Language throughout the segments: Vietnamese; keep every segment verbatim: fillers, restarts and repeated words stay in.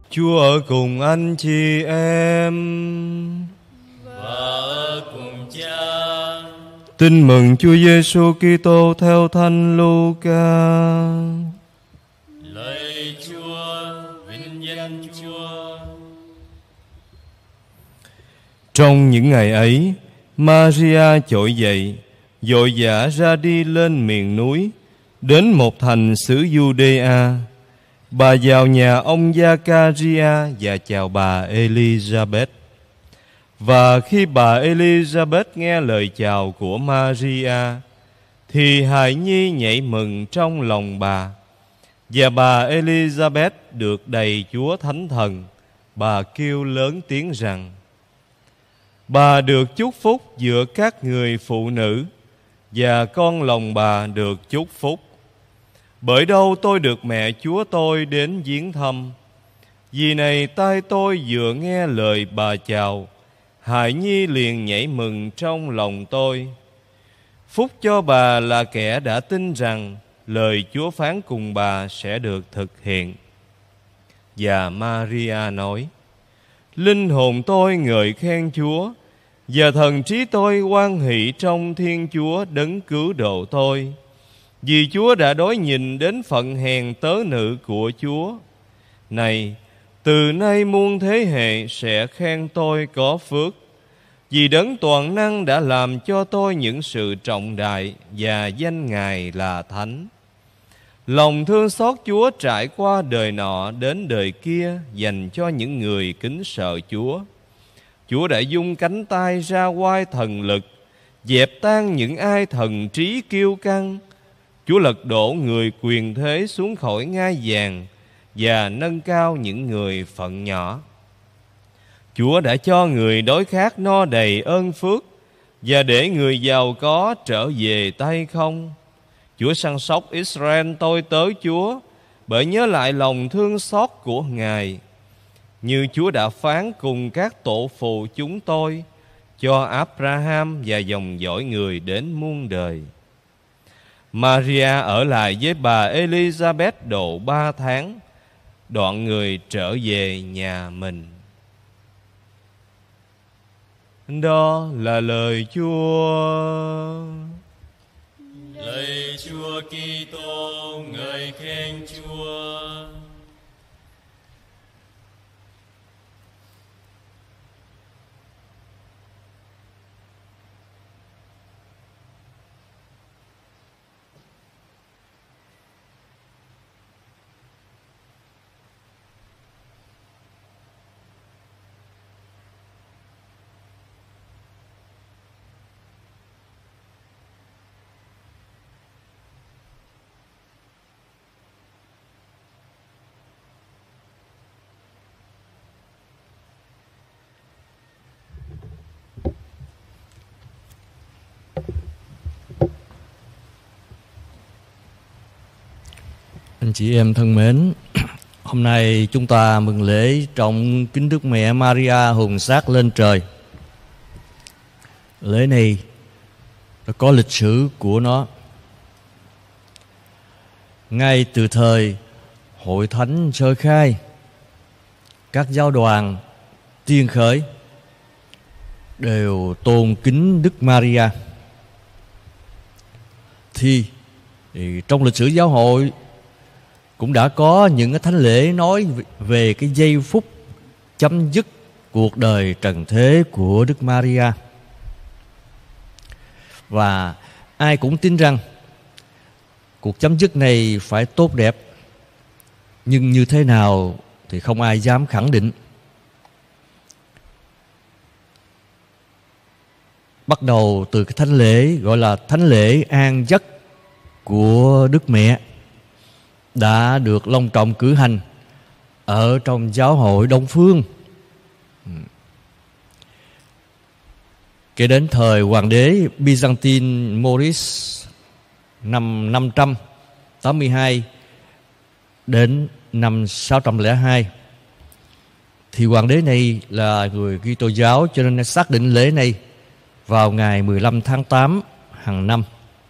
Chúa ở cùng anh chị em và ở cùng Cha. Tin mừng Chúa Giêsu Kitô theo Thánh Luca. Lạy Chúa, vinh danh Chúa. Trong những ngày ấy, Maria trỗi dậy, vội vã ra đi lên miền núi, đến một thành xứ Giu-đê-a. Bà vào nhà ông Gia-ca-ri-a và chào bà Elizabeth. Và khi bà Elizabeth nghe lời chào của Maria, thì hài nhi nhảy mừng trong lòng bà. Và bà Elizabeth được đầy Chúa Thánh Thần. Bà kêu lớn tiếng rằng: Bà được chúc phúc giữa các người phụ nữ, và con lòng bà được chúc phúc. Bởi đâu tôi được mẹ Chúa tôi đến viếng thăm. Vì này tai tôi vừa nghe lời bà chào, hài nhi liền nhảy mừng trong lòng tôi. Phúc cho bà là kẻ đã tin rằng lời Chúa phán cùng bà sẽ được thực hiện. Và Maria nói: Linh hồn tôi ngợi khen Chúa, và thần trí tôi hoan hỷ trong Thiên Chúa đấng cứu độ tôi. Vì Chúa đã đối nhìn đến phận hèn tớ nữ của Chúa. Này, từ nay muôn thế hệ sẽ khen tôi có phước, vì đấng toàn năng đã làm cho tôi những sự trọng đại, và danh Ngài là Thánh. Lòng thương xót Chúa trải qua đời nọ đến đời kia, dành cho những người kính sợ Chúa. Chúa đã dung cánh tay ra oai thần lực, dẹp tan những ai thần trí kiêu căng. Chúa lật đổ người quyền thế xuống khỏi ngai vàng, và nâng cao những người phận nhỏ. Chúa đã cho người đói khát no đầy ơn phước, và để người giàu có trở về tay không. Chúa săn sóc Israel tôi tớ Chúa, bởi nhớ lại lòng thương xót của Ngài, như Chúa đã phán cùng các tổ phụ chúng tôi, cho Abraham và dòng dõi người đến muôn đời. Maria ở lại với bà Elizabeth độ ba tháng, đoạn người trở về nhà mình. Đó là lời Chúa. Lạy Chúa Kitô, ngợi khen Chúa. Anh chị em thân mến, hôm nay chúng ta mừng lễ trọng kính Đức Mẹ Maria hồn xác lên trời. Lễ này có lịch sử của nó. Ngay từ thời Hội Thánh sơ khai, các giáo đoàn tiên khởi đều tôn kính Đức Maria. Thì, thì trong lịch sử giáo hội cũng đã có những cái thánh lễ nói về cái giây phút chấm dứt cuộc đời trần thế của Đức Maria. Và ai cũng tin rằng cuộc chấm dứt này phải tốt đẹp, nhưng như thế nào thì không ai dám khẳng định. Bắt đầu từ cái thánh lễ gọi là thánh lễ an giấc của Đức Mẹ đã được long trọng cử hành ở trong giáo hội Đông Phương. Kể đến thời hoàng đế Byzantine Maurice năm năm trăm tám mươi hai đến năm sáu trăm lẻ hai, thì hoàng đế này là người Kitô giáo, cho nên xác định lễ này vào ngày mười lăm tháng tám hàng năm.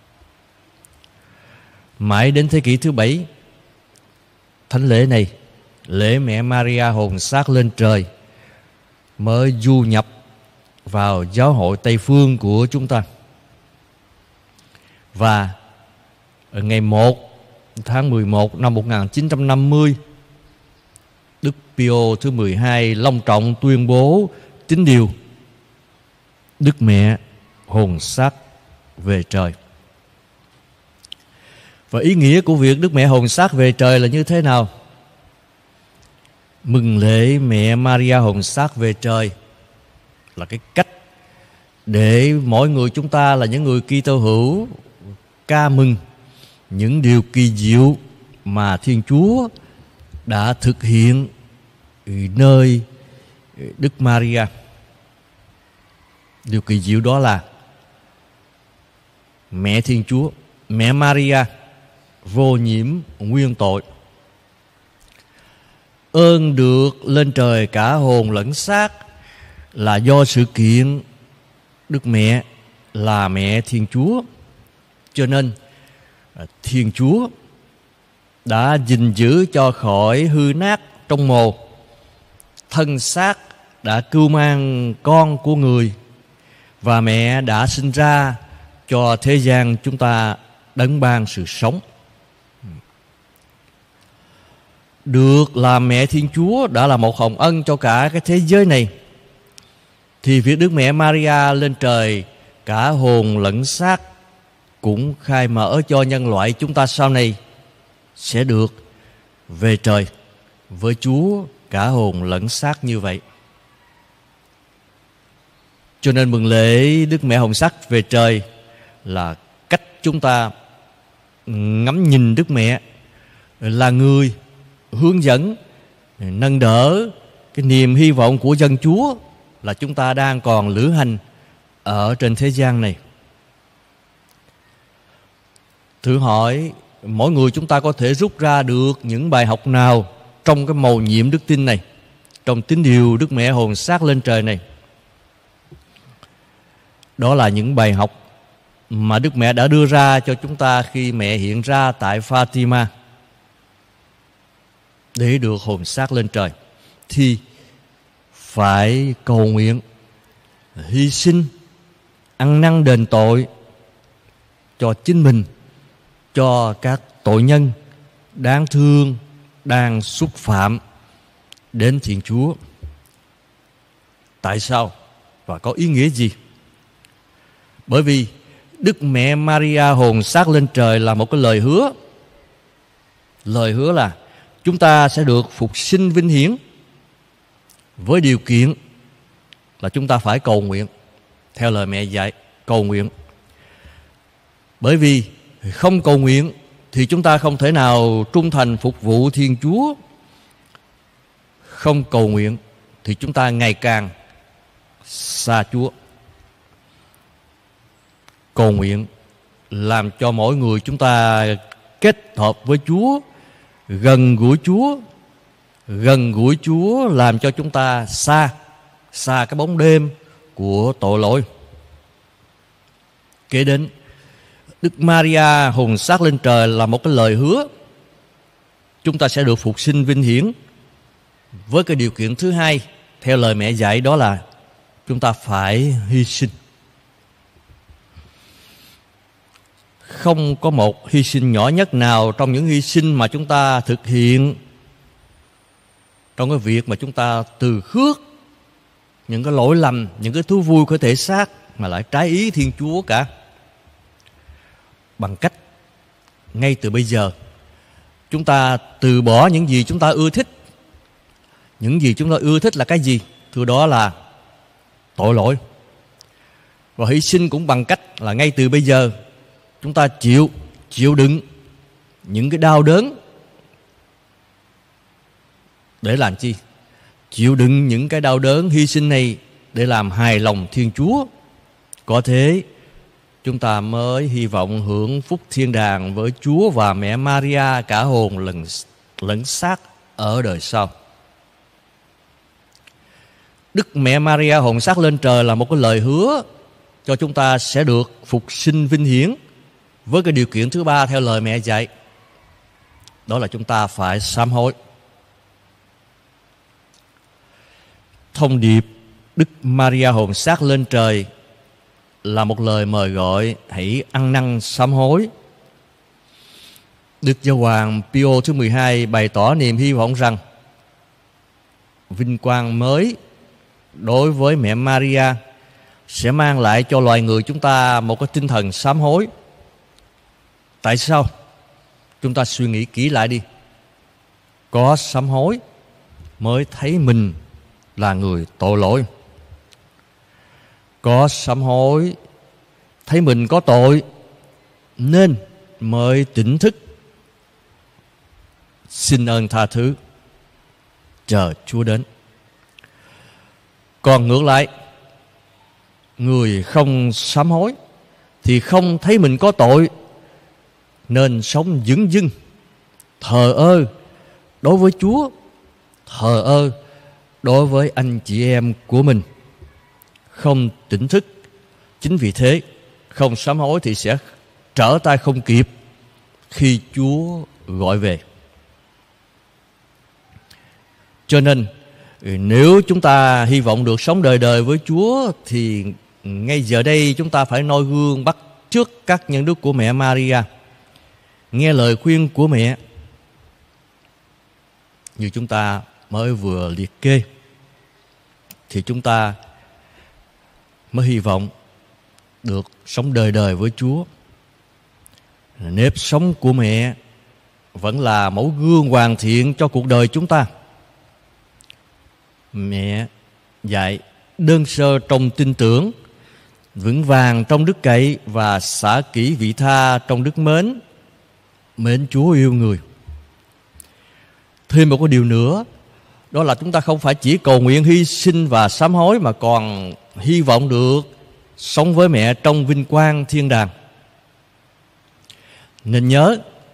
Mãi đến thế kỷ thứ bảy, thánh lễ này lễ mẹ Maria hồn xác lên trời mới du nhập vào giáo hội Tây Phương của chúng ta. Và ngày một tháng mười một năm một nghìn chín trăm năm mươi, Đức Pio thứ mười hai long trọng tuyên bố tín điều Đức Mẹ hồn xác về trời. Và ý nghĩa của việc Đức Mẹ hồn xác về trời là như thế nào? Mừng lễ mẹ Maria hồn xác về trời là cái cách để mỗi người chúng ta là những người Kitô hữu ca mừng những điều kỳ diệu mà Thiên Chúa đã thực hiện nơi Đức Maria. Điều kỳ diệu đó là mẹ Thiên Chúa, mẹ Maria vô nhiễm nguyên tội, ơn được lên trời cả hồn lẫn xác là do sự kiện Đức Mẹ là mẹ Thiên Chúa. Cho nên Thiên Chúa đã gìn giữ cho khỏi hư nát trong mồ, thân xác đã cưu mang con của người, và mẹ đã sinh ra cho thế gian chúng ta đấng ban sự sống. Được làm mẹ Thiên Chúa đã là một hồng ân cho cả cái thế giới này. Thì việc Đức Mẹ Maria lên trời cả hồn lẫn xác cũng khai mở cho nhân loại chúng ta sau này sẽ được về trời với Chúa cả hồn lẫn xác như vậy. Cho nên mừng lễ Đức Mẹ hồn xác về trời là cách chúng ta ngắm nhìn Đức Mẹ là người hướng dẫn, nâng đỡ cái niềm hy vọng của dân Chúa là chúng ta đang còn lữ hành ở trên thế gian này. Thử hỏi mỗi người chúng ta có thể rút ra được những bài học nào trong cái mầu nhiệm đức tin này, trong tín điều Đức Mẹ hồn xác lên trời này? Đó là những bài học mà Đức Mẹ đã đưa ra cho chúng ta khi mẹ hiện ra tại Fatima để được hồn xác lên trời. Thì phải cầu nguyện, hy sinh, ăn năn đền tội cho chính mình, cho các tội nhân đáng thương đang xúc phạm đến Thiên Chúa. Tại sao và có ý nghĩa gì? Bởi vì Đức Mẹ Maria hồn xác lên trời là một cái lời hứa. Lời hứa là chúng ta sẽ được phục sinh vinh hiển, với điều kiện là chúng ta phải cầu nguyện theo lời mẹ dạy, cầu nguyện. Bởi vì không cầu nguyện thì chúng ta không thể nào trung thành phục vụ Thiên Chúa. Không cầu nguyện thì chúng ta ngày càng xa Chúa. Cầu nguyện làm cho mỗi người chúng ta kết hợp với Chúa, gần gũi Chúa. Gần gũi Chúa làm cho chúng ta xa, xa cái bóng đêm của tội lỗi. Kế đến, Đức Maria hồn xác lên trời là một cái lời hứa chúng ta sẽ được phục sinh vinh hiển, với cái điều kiện thứ hai theo lời mẹ dạy, đó là chúng ta phải hy sinh. Không có một hy sinh nhỏ nhất nào trong những hy sinh mà chúng ta thực hiện trong cái việc mà chúng ta từ khước những cái lỗi lầm, những cái thú vui của thể xác mà lại trái ý Thiên Chúa cả. Bằng cách ngay từ bây giờ chúng ta từ bỏ những gì chúng ta ưa thích. Những gì chúng ta ưa thích là cái gì? Thưa, đó là tội lỗi. Và hy sinh cũng bằng cách là ngay từ bây giờ chúng ta chịu chịu đựng những cái đau đớn. Để làm chi? Chịu đựng những cái đau đớn hy sinh này để làm hài lòng Thiên Chúa. Có thế chúng ta mới hy vọng hưởng phúc thiên đàng với Chúa và mẹ Maria cả hồn lẫn, lẫn xác ở đời sau. Đức Mẹ Maria hồn xác lên trời là một cái lời hứa cho chúng ta sẽ được phục sinh vinh hiển, với cái điều kiện thứ ba theo lời mẹ dạy, đó là chúng ta phải sám hối. thông điệp Đức Maria hồn xác lên trời là một lời mời gọi hãy ăn năn sám hối. Đức Giáo hoàng Pio thứ mười hai bày tỏ niềm hy vọng rằng vinh quang mới đối với mẹ Maria sẽ mang lại cho loài người chúng ta một cái tinh thần sám hối. Tại sao? Chúng ta suy nghĩ kỹ lại đi. Có sám hối mới thấy mình là người tội lỗi. Có sám hối thấy mình có tội nên mới tỉnh thức xin ơn tha thứ, chờ Chúa đến. Còn ngược lại, người không sám hối thì không thấy mình có tội nên sống dửng dưng, thờ ơ đối với Chúa, thờ ơ đối với anh chị em của mình, không tỉnh thức. Chính vì thế, không sám hối thì sẽ trở tay không kịp khi Chúa gọi về. Cho nên, nếu chúng ta hy vọng được sống đời đời với Chúa thì ngay giờ đây chúng ta phải noi gương bắt chước các nhân đức của mẹ Maria, nghe lời khuyên của mẹ như chúng ta mới vừa liệt kê, thì chúng ta mới hy vọng được sống đời đời với Chúa. Nếp sống của mẹ vẫn là mẫu gương hoàn thiện cho cuộc đời chúng ta. Mẹ dạy đơn sơ trong tin tưởng, vững vàng trong đức cậy và xả kỹ vị tha trong đức mến, mến Chúa yêu người. Thêm một cái điều nữa, đó là chúng ta không phải chỉ cầu nguyện hy sinh và sám hối mà còn hy vọng được sống với mẹ trong vinh quang thiên đàng. Nên nhớ,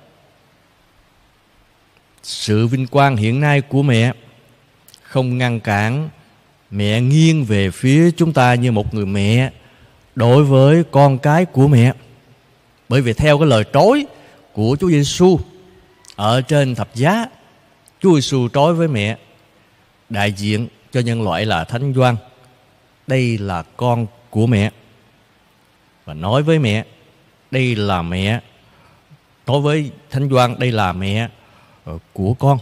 sự vinh quang hiện nay của mẹ không ngăn cản mẹ nghiêng về phía chúng ta như một người mẹ đối với con cái của mẹ. Bởi vì theo cái lời trói của Chúa Giêsu ở trên thập giá, Chúa Giêsu trói với mẹ, đại diện cho nhân loại là Thánh Gioan, đây là con của mẹ, và nói với mẹ, đây là mẹ. Nói với Thánh Gioan, đây là mẹ của con.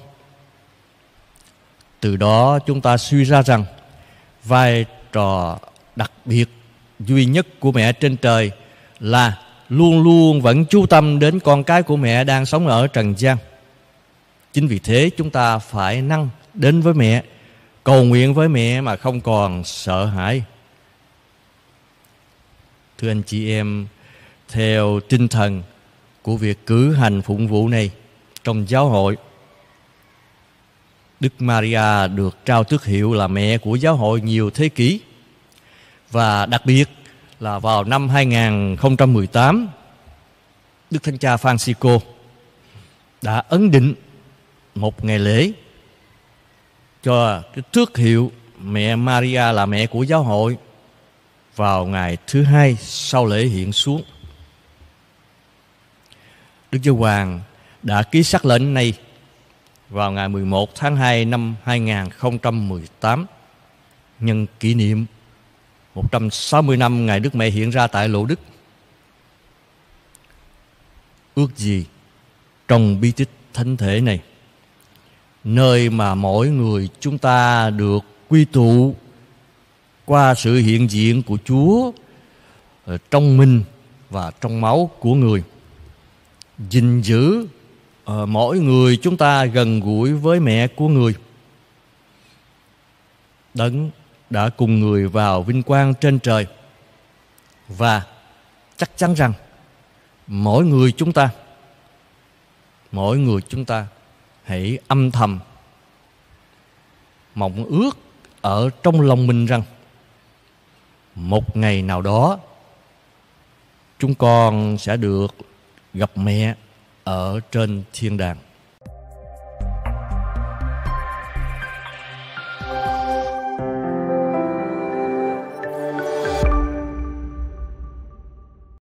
Từ đó chúng ta suy ra rằng vai trò đặc biệt duy nhất của mẹ trên trời là luôn luôn vẫn chú tâm đến con cái của mẹ đang sống ở trần gian. Chính vì thế chúng ta phải năng đến với mẹ, cầu nguyện với mẹ mà không còn sợ hãi. Thưa anh chị em, theo tinh thần của việc cử hành phụng vụ này trong giáo hội, Đức Maria được trao tước hiệu là mẹ của giáo hội nhiều thế kỷ. Và đặc biệt là vào năm hai không một tám, Đức Thánh Cha Francisco đã ấn định một ngày lễ cho cái tước hiệu mẹ Maria là mẹ của giáo hội vào ngày thứ hai sau lễ hiện xuống. Đức Giáo hoàng đã ký sắc lệnh này vào ngày mười một tháng hai năm hai không một tám, nhân kỷ niệm một trăm sáu mươi năm ngày Đức Mẹ hiện ra tại Lộ Đức. Ước gì trong bí tích thánh thể này, nơi mà mỗi người chúng ta được quy tụ qua sự hiện diện của Chúa trong mình và trong máu của người, gìn giữ uh, mỗi người chúng ta gần gũi với mẹ của người, Đấng đã cùng người vào vinh quang trên trời. Và chắc chắn rằng mỗi người chúng ta mỗi người chúng ta hãy âm thầm mộng ước ở trong lòng mình rằng một ngày nào đó chúng con sẽ được gặp mẹ ở trên thiên đàng.